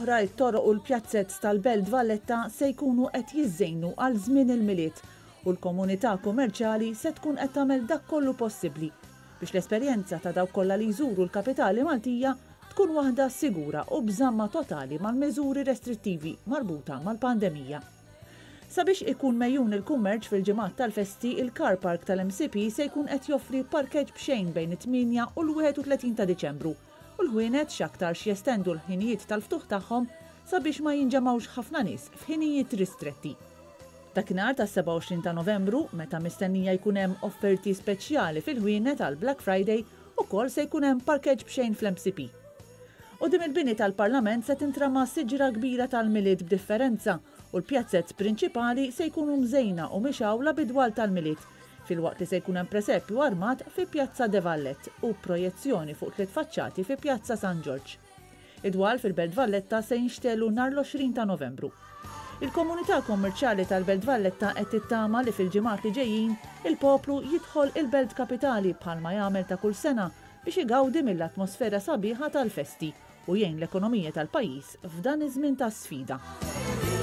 oħra it-toroq u l-pjazzett tal-Belt Valletta se jkunu qed jiżżejnu għal żmien il-miliet u l-komunità kummerċjali se tkun qed tagħmel dak kollu possibbli biex l-esperjenza ta' dawk kollha li jżuru l-kapitali Maltija tkun waħda sigura u b'żamma totali mal-miżuri restrittivi marbuta mal-pandemija. Sabiex ikun mejjun il-kummerċ fil-ġimgħat tal-festi, il-car park tal-MCP se jkun qed joffri parkeġġ b'xejn bejn it-8 u l-31 ta' Diċembru u l-ħwienet x'aktarx jestendu l-ħinijiet tal-ftuħ tagħhom sabiex ma jinġemgħux ħafna nies f'ħinijiet ristretti. Dakinhar tas-27 ta' Novembru, meta mistennija jkun hemm offerti speċjali fil-ħwienet għal Black Friday, ukoll se jkun hemm parkeġġ b'xejn fl-MCP. Qudiem il-bini tal-Parlament se tintrama siġra kbira tal-miliet b'differenza u l-pjazzett prinċipali se jkunu mżejna u mixawla bidwal tal-miliet, filwaqt li se jkun hemm preseppju armat fi Pjazza De Vallet u projezzjoni fuq 3 faċċati fi Pjazza San George. Id-dwal fil-Belt Valletta se jinxtelu nhar l-20 ta' Novembru. Il-komunità kommerċjali tal-Belt Valletta qed tittama li fil-ġimgħat li ġejjin il-poplu jidħol il-Belt Kapitali bħalma jagħmel ta' kull sena biex igawdi mill-atmosfera sabiħa tal-festi u jgħin l-ekonomija tal-pajjiż f'dan iż-żmien ta' sfida.